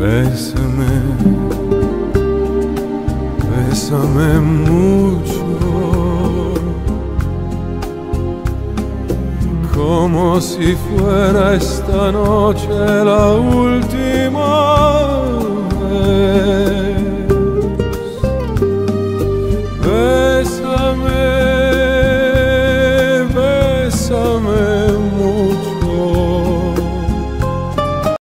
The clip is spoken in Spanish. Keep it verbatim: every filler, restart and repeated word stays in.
Bésame, bésame mucho, como si fuera esta noche la última vez.